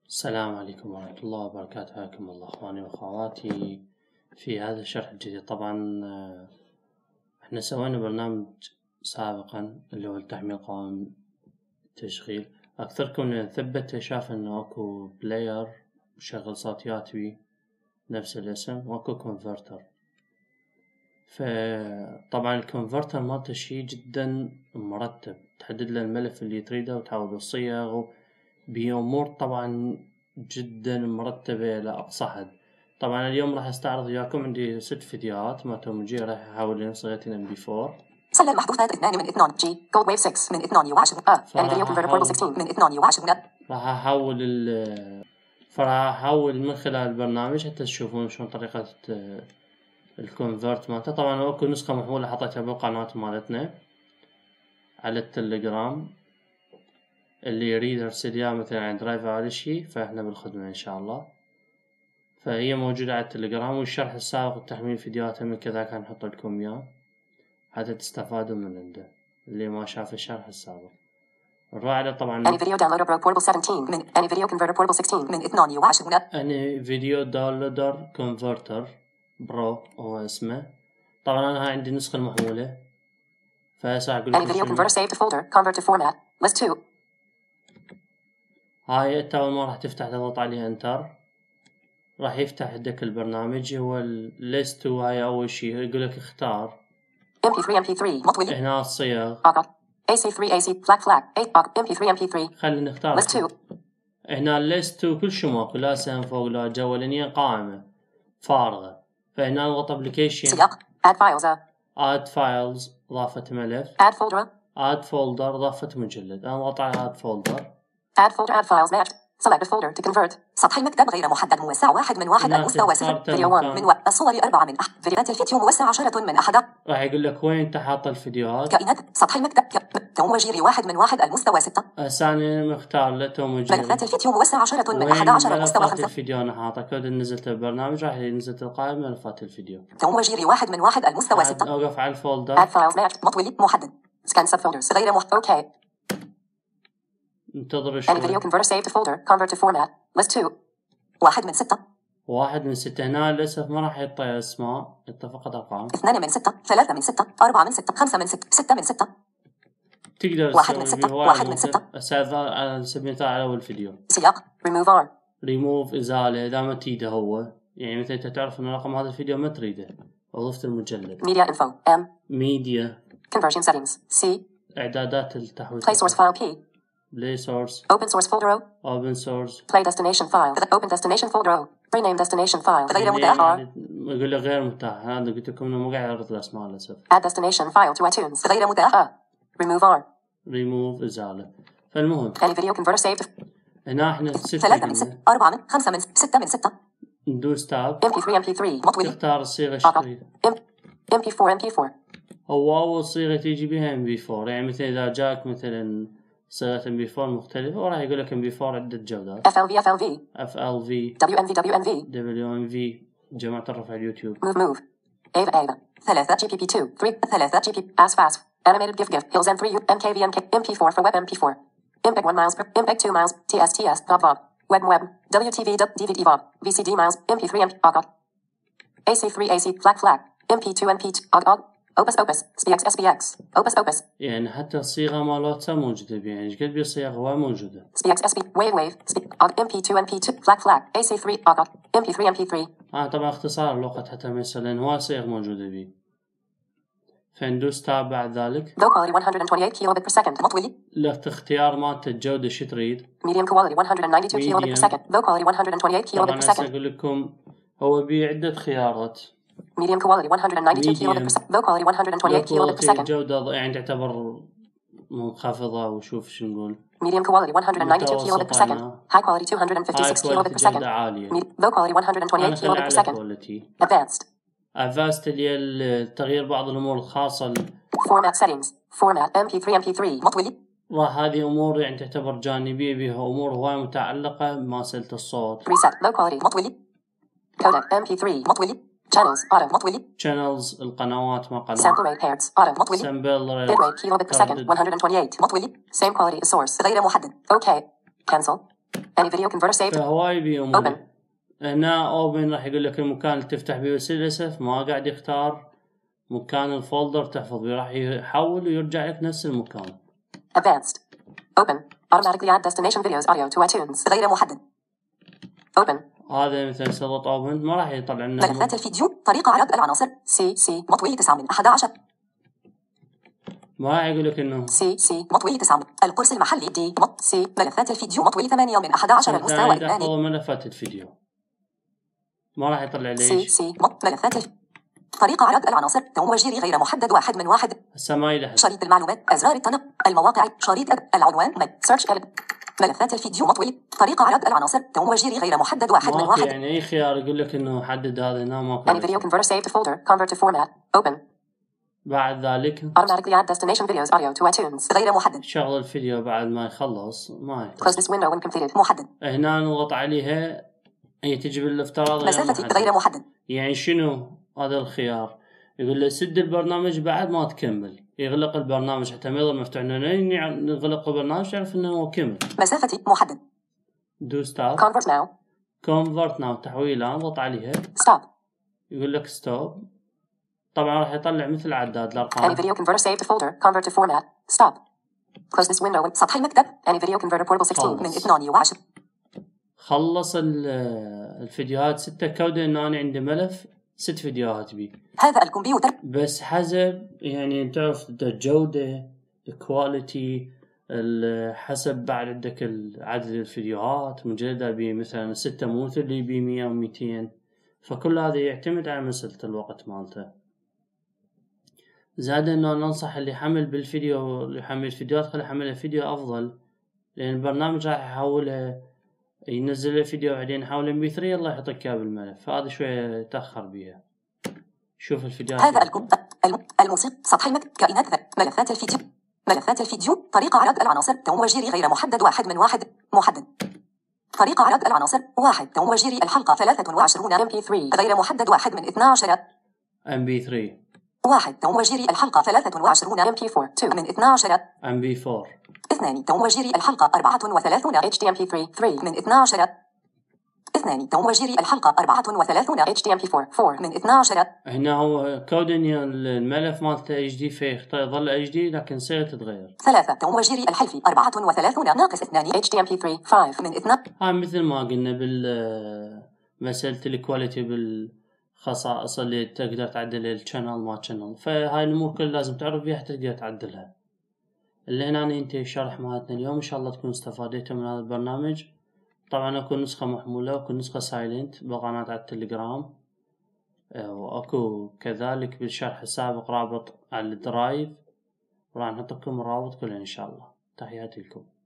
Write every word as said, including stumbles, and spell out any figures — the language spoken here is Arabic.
السلام عليكم ورحمة الله وبركاته. حياكم الله اخواني واخواتي في هذا الشرح الجديد. طبعا احنا سوينا برنامج سابقا اللي هو التحميل قوائم التشغيل. اكثركم من ثبت شاف انه اكو بلاير مشغل صوتيات بي نفس الاسم واكو كونفرتر. فطبعا الكونفرتر مالته شي جدا مرتب، تحدد له الملف اللي تريده وتحول الصيغ بأمور طبعا جدا مرتبة لأقصى حد. طبعا اليوم راح استعرض وياكم عندي ست فيديوهات ما تومجي راح احول صيغة ام بي فور. سلة المحذوفات اثنان من اثنان جي جولد ويف ستة من اثنان وعشرين اه يعني فيديو كونفرتر بورتبل ستة عشر من اثنان وعشرين. راح احول ال فراح احول من خلال البرنامج حتى تشوفون شلون طريقة الكونفرت مالته. طبعا اكو نسخة محمولة حطيتها بالقناة مالتنا على التليجرام، اللي يريد ارسل اياه مثلا عن درايف او شي فاحنا بالخدمة ان شاء الله. فهي موجودة على التليجرام، والشرح السابق وتحميل فيديوهات من كذا كان نحط لكم اياه حتى تستفادوا من عنده اللي ما شاف الشرح السابق. نروح على طبعا اني فيديو داونلودر برو بورتبل سبعتاشر من اني فيديو كونفرتر بورتبل ستة عشر من اثنان وعشرين. اني فيديو داونلودر كونفرتر برو هو اسمه. طبعا انا هاي عندي نسخة المحمولة فهسه اقول لكم فيديو كونفرتر سيف تو فولدر كونفرت تو فورمات ليست اثنين. هاي انت اول ما راح تفتح تضغط عليها انتر راح يفتح عندك البرنامج. هو الليست هاي اول شيء يقول لك اختار ام بي ثلاثة ام بي ثلاثة مطوي هنا الصيغ اي سي ثلاثة اي سي فلاك فلاك ام بي ثلاثة ام بي ثلاثة. خلينا نختار ليست اثنين. هنا الليست كل شيء ماكو، لا سهم فوق لا جوا لانها قائمة فارغة. فهنا نضغط ابلكيشن سياق اد فايلز اد فايلز اضافة ملف اد فولدر اد فولدر اضافة مجلد. انا اضغط على اد فولدر اد فولدر اد فايلز ماتش select folder to convert. سطح المكتب غير محدد موسع واحد من واحد المستوى صفر. فيديو واحد من واحد الصور أربعة من أحد. فيديوهات الفيديو موسع عشرة من أحد. راح يقول لك وين انت حاط الفيديوهات. كائنات سطح المكتب توم وجيري واحد من واحد المستوى ستة. ثاني مختار له توم وجيري. ملفات الفيديو موسع عشرة من أحد عشر المستوى خمسة. الفيديو انا حاطه كود نزلت البرنامج راح ينزل تلقائي ملفات الفيديو. توم وجيري واحد من واحد المستوى ستة. اوقف على الفولدر اد فايلز ماتش مطوي محدد سكان سب فولدرز غير محدد. اوكي انتظر شوي. any video converter save to folder convert to format list two. واحد من ستة. واحد من ستة. هنا للأسف ما راح يعطي اسماء، يعطي فقط ارقام. اثنان من ستة. ثلاثة من ستة. أربعة من ستة. خمسة من ستة. ستة من ستة. تقدر واحد من ستة. واحد من ستة. هسه على سبيل المثال على اول فيديو سياق remove r ريموف ازالة اذا ما تريده هو، يعني مثلا انت تعرف ان رقم هذا الفيديو ما تريده وضفت المجلد. media info m ميديا conversion settings c اعدادات التحويل. play source file p play source open source folder o open source play destination file open destination folder o rename destination file غير متاح. يقول لك غير متاح. هذا قلت لكم انه مو قاعد يعرض الاسماء للاسف. add destination file to iTunes غير متاح. remove r remove ازالة. فالمهم any video converter saved. هنا احنا ستة. ثلاثة من ستة. أربعة من خمسة من ستة من ستة. ندوس تاب ام بي ثلاثة ام بي ثلاثة مطوي. تختار الصيغة الشريط. ام بي أربعة ام بي أربعة هو أول صيغة تيجي بها ام بي أربعة. يعني مثلا إذا جاك مثلا صيغة ام بي أربعة مختلفة وراح يقول لك ام بي أربعة عدة جودات. اف ال في اف ال في اف ال في دبليو ام في دبليو ام في دبليو ام في جماعة الرفع اليوتيوب. موف موف ايفا ايفا ثلاثة جي بي بي اثنين ثلاثة ثلاثة جي بي اس فاست animated gif gif hills and three ام كي في ام كي ام بي أربعة for web ام بي أربعة MPEG one miles per MPEG two miles تي إس تي إس dot vob web web دبليو تي في دي في دي vob في سي دي miles ام بي ثلاثة ام اي سي ثلاثة اي سي flag flag ام بي اثنين ام بي og og opus opus spx spx opus opus. يعني حتى الصيغة مالتها موجودة بها، يعني قد بصيغة هو موجودة. spx sp wave wave speak og ام بي اثنين ام بي اثنين flag flag اي سي ثلاثة og ام بي ثلاثة ام بي ثلاثة. اه طبعا اختصار اللغة حتى مثلا هو صيغ موجودة به. فندوس تاب بعد ذلك. low quality one hundred twenty-eight kilobit per second مطوي. لك اختيار مالت الجودة شو تريد. medium quality one hundred ninety-two kilobit per second low quality one hundred twenty-eight kilobit per second. طبعا اقول لكم هو بعدة خيارات. medium quality one hundred ninety-two kilobit per second low quality one hundred twenty-eight kilobit per second. الجودة يعني تعتبر منخفضة. وشوف شو نقول. medium quality one hundred ninety-two kilobit per second high quality two hundred fifty-six kilobit per second. low quality one hundred twenty-eight kilobit per second. advanced advanced اللي هي التغيير بعض الأمور الخاصة. format settings format ام بي ثلاثة ام بي ثلاثة مطوي. وهذه أمور يعني تعتبر جانبية بها أمور هواي متعلقة بمسألة الصوت. reset low quality مطوي. codec ام بي ثلاثة مطوي. channels auto مطوي. channels القنوات ما قناة. sample rate hertz auto مطوي. sample rate kilobit per second one hundred twenty-eight مطوي. same quality as source غير محدد. okay cancel Any video converter saved. فهواي بيهم هنا اوبن راح يقول لك المكان اللي تفتح بيه، بس للاسف ما قاعد يختار مكان الفولدر تحفظ بيه، راح يحول ويرجع لك نفس المكان. Advanced. Open. Automatically add destination videos audio to iTunes. غير محدد. Open. هذا مثلا سلط اوبن ما راح يطلع لنا ملفات الفيديو. طريقة عرض العناصر. سي سي مطوي تسعة من أحد عشر. ما راح يقول لك انه سي سي مطوي تسعة. القرص المحلي دي مط سي. ملفات الفيديو مطوي ثمانية من أحد عشر. المستوى الثاني. ملفات الفيديو ما راح يطلع ليش. سي سي مط ملفات الف... طريقة عرض العناصر. توم وجيري غير محدد واحد من واحد. هسه ما يلحق. شريط المعلومات. أزرار التنقل. المواقع. شريط أد... العنوان. سيرش كلب. ملفات الفيديو مطوي. طريقة عرض العناصر. توم وجيري غير محدد واحد من واحد. يعني أي خيار يقول لك إنه حدد هذا هنا ماكو. Any video converter saved to folder. Convert to format. Open. بعد ذلك Automatically add destination videos audio to iTunes. غير محدد. شغل الفيديو بعد ما يخلص ما يحتاج. Close this window when completed. محدد. هنا نضغط عليها هي تجي بالافتراض مسافة غير محدد. يعني شنو هذا الخيار؟ يقول له سد البرنامج بعد ما تكمل، يغلق البرنامج حتى ما يظل مفتوح، نغلق البرنامج تعرف انه هو كمل. مسافة محدد. Do stop. Convert now. Convert now تحويلها نضغط عليها. Stop. يقول لك stop. طبعا راح يطلع مثل عداد الارقام. Any video converter saved to folder. Convert to format. Stop. Close this window. سطح المكتب. Any video converter portable ستة عشر من اثنين وعشرين. خلص الفيديوهات ستة كودة انه انا عندي ملف ست فيديوهات بي. هذا الكمبيوتر بس حسب يعني تعرف الجودة الكواليتي حسب بعد عندك عدد الفيديوهات مجلدة بي مثلا ستة مو مثل اللي بي مية وميتين، فكل هذا يعتمد على مسألة الوقت مالته. زاد انه ننصح اللي يحمل بالفيديو اللي يحمل فيديوهات خلي يحملها فيديو افضل، لان البرنامج راح يحولها ينزل الفيديو بعدين يحول ام بي ثلاثة الله يحطك اياه بالملف، فهذا شوية يتأخر بيها. شوف الفيديوهات. هذا الكمبيوتر الموسيقى سطح المكتب كائنات ملفات الفيديو. ملفات الفيديو. طريقة عرض العناصر. توم وجيري غير محدد واحد من واحد. محدد. طريقة عرض العناصر. واحد. توم وجيري الحلقة ثلاثة وعشرون إم بي ثلاثة. غير محدد واحد من اثني عشر. إم بي ثلاثة. واحد. توم وجيري الحلقة ثلاثة وعشرون إم بي أربعة. اثنين من اثني عشر. إم بي أربعة. اثنان. توم وجيري الحلقة أربعة وثلاثون إتش دي إم بي ثلاثة. ثلاثة من اثني عشر. اثنان. توم وجيري الحلقة أربعة وثلاثون إتش دي إم بي أربعة. أربعة من اثني عشر. هنا هو كودني الملف مالته اتش دي فيختار يظل اتش دي لكن صيغة تتغير. ثلاثة. توم وجيري الحلفي أربعة وثلاثون ناقص اثنان إتش دي إم بي ثلاثة. خمسة من اثنين. ها مثل ما قلنا بال مسألة الكواليتي بالخصائص اللي تقدر تعدل الشانل ما شانل، فهاي الأمور كلها لازم تعرف بيها حتى تقدر تعدلها. اللي هنا ننتهي شرح مالتنا اليوم، إن شاء الله تكونوا استفادتوا من هذا البرنامج. طبعا اكو نسخة محمولة واكو نسخة سايلنت بقناة على التليجرام، واكو كذلك بالشرح السابق رابط على الدرايف، وراح نحط لكم الرابط كله ان شاء الله. تحياتي لكم.